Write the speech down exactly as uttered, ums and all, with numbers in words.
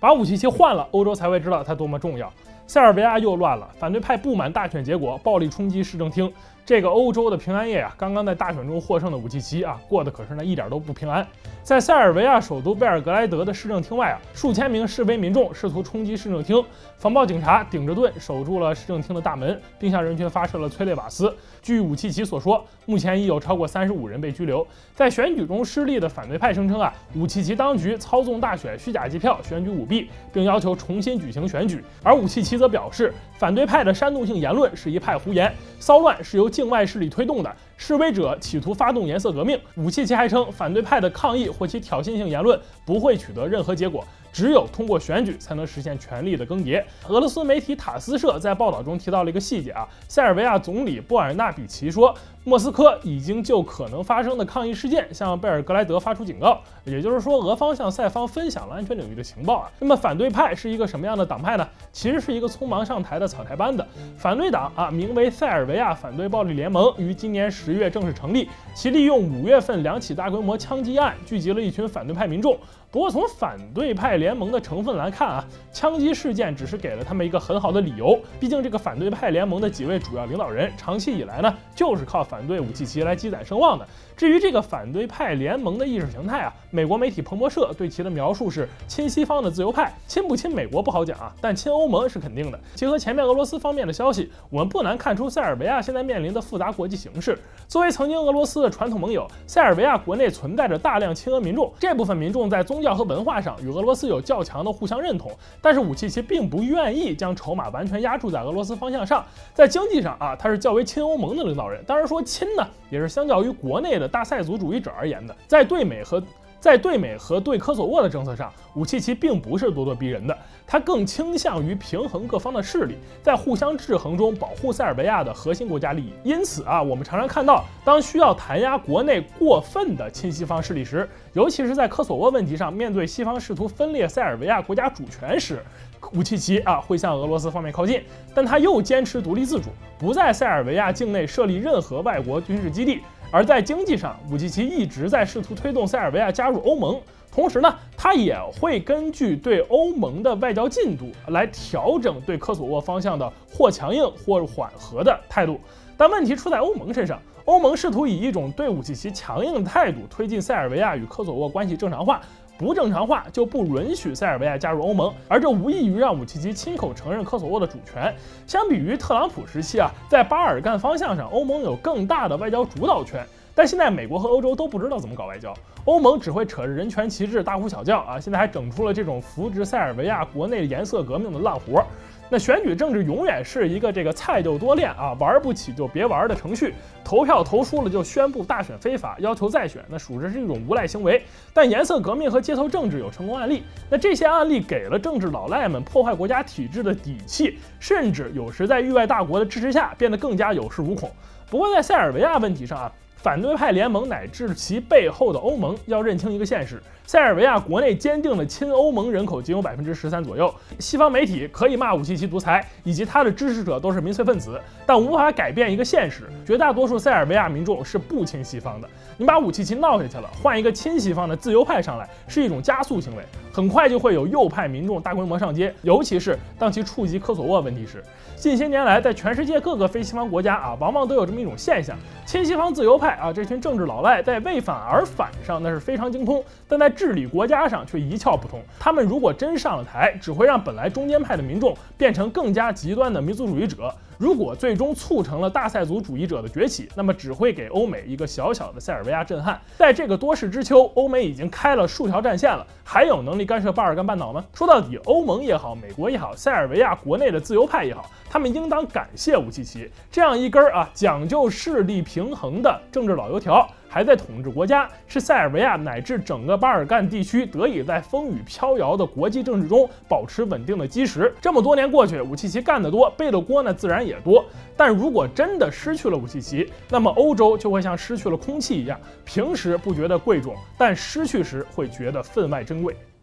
把武契奇换了，欧洲才会知道它多么重要。塞尔维亚又乱了，反对派不满大选结果，暴力冲击市政厅。这个欧洲的平安夜啊，刚刚在大选中获胜的武契奇啊，过得可是那一点都不平安。在塞尔维亚首都贝尔格莱德的市政厅外啊，数千名示威民众试图冲击市政厅，防暴警察顶着盾守住了市政厅的大门，并向人群发射了催泪瓦斯。据武契奇所说，目前已有超过三十五人被拘留。在选举中失利的反对派声称啊，武契奇当局操纵大选、虚假计票、选举舞弊，并要求重新举行选举。而武契奇则表示，反对派的煽动性言论是一派胡言，骚乱是由境外势力推动的，示威者企图发动颜色革命。武契奇还称，反对派的抗议或其挑衅性言论不会取得任何结果，只有通过选举才能实现权力的更迭。俄罗斯媒体塔斯社在报道中提到了一个细节啊，塞尔维亚总理布尔纳比奇说，莫斯科已经就可能发生的抗议事件向贝尔格莱德发出警告，也就是说，俄方向塞方分享了安全领域的情报啊。那么反对派是一个什么样的党派呢？其实是一个匆忙上台的草台班子。反对党啊，名为塞尔维亚反对暴力联盟，于今年十月正式成立，其利用五月份两起大规模枪击案，聚集了一群反对派民众。不过从反对派联盟的成分来看啊，枪击事件只是给了他们一个很好的理由。毕竟这个反对派联盟的几位主要领导人，长期以来呢，就是靠反对武契奇来积攒声望的。至于这个反对派联盟的意识形态啊，美国媒体彭博社对其的描述是亲西方的自由派。亲不亲美国不好讲啊，但亲欧盟是肯定的。结合前面俄罗斯方面的消息，我们不难看出塞尔维亚现在面临的复杂国际形势。作为曾经俄罗斯的传统盟友，塞尔维亚国内存在着大量亲俄民众，这部分民众在宗教和文化上与俄罗斯有较强的互相认同，但是武契奇并不愿意将筹码完全压注在俄罗斯方向上。在经济上啊，他是较为亲欧盟的领导人，当然说亲呢，也是相较于国内的大塞族主义者而言的。在对美和在对美和对科索沃的政策上，武契奇并不是咄咄逼人的，他更倾向于平衡各方的势力，在互相制衡中保护塞尔维亚的核心国家利益。因此啊，我们常常看到，当需要弹压国内过分的亲西方势力时，尤其是在科索沃问题上，面对西方试图分裂塞尔维亚国家主权时，武契奇啊会向俄罗斯方面靠近，但他又坚持独立自主，不在塞尔维亚境内设立任何外国军事基地。而在经济上，武契奇一直在试图推动塞尔维亚加入欧盟，同时呢，他也会根据对欧盟的外交进度来调整对科索沃方向的或强硬或缓和的态度。但问题出在欧盟身上，欧盟试图以一种对武契奇强硬的态度推进塞尔维亚与科索沃关系正常化。不正常化就不允许塞尔维亚加入欧盟，而这无异于让武契奇亲口承认科索沃的主权。相比于特朗普时期啊，在巴尔干方向上，欧盟有更大的外交主导权。但现在美国和欧洲都不知道怎么搞外交，欧盟只会扯着人权旗帜大呼小叫啊！现在还整出了这种扶植塞尔维亚国内颜色革命的烂活。那选举政治永远是一个这个菜就多练啊，玩不起就别玩的程序。投票投输了就宣布大选非法，要求再选，那属实是一种无赖行为。但颜色革命和街头政治有成功案例，那这些案例给了政治老赖们破坏国家体制的底气，甚至有时在域外大国的支持下变得更加有恃无恐。不过在塞尔维亚问题上啊，反对派联盟乃至其背后的欧盟要认清一个现实：塞尔维亚国内坚定的亲欧盟人口仅有百分之十三左右。西方媒体可以骂武契奇独裁，以及他的支持者都是民粹分子，但无法改变一个现实：绝大多数塞尔维亚民众是不亲西方的。你把武契奇闹下去了，换一个亲西方的自由派上来，是一种加速行为，很快就会有右派民众大规模上街，尤其是当其触及科索沃问题时。近些年来，在全世界各个非西方国家啊，往往都有这么一种现象：亲西方自由派啊，这群政治老赖在为反而反上那是非常精通，但在治理国家上却一窍不通。他们如果真上了台，只会让本来中间派的民众变成更加极端的民族主义者。如果最终促成了大塞族主义者的崛起，那么只会给欧美一个小小的塞尔维亚震撼。在这个多事之秋，欧美已经开了数条战线了，还有能力干涉巴尔干半岛吗？说到底，欧盟也好，美国也好，塞尔维亚国内的自由派也好，他们应当感谢武契奇这样一根啊讲究势力平衡的政治老油条。还在统治国家，是塞尔维亚乃至整个巴尔干地区得以在风雨飘摇的国际政治中保持稳定的基石。这么多年过去，武契奇干得多，背的锅呢自然也多。但如果真的失去了武契奇，那么欧洲就会像失去了空气一样，平时不觉得贵重，但失去时会觉得分外珍贵。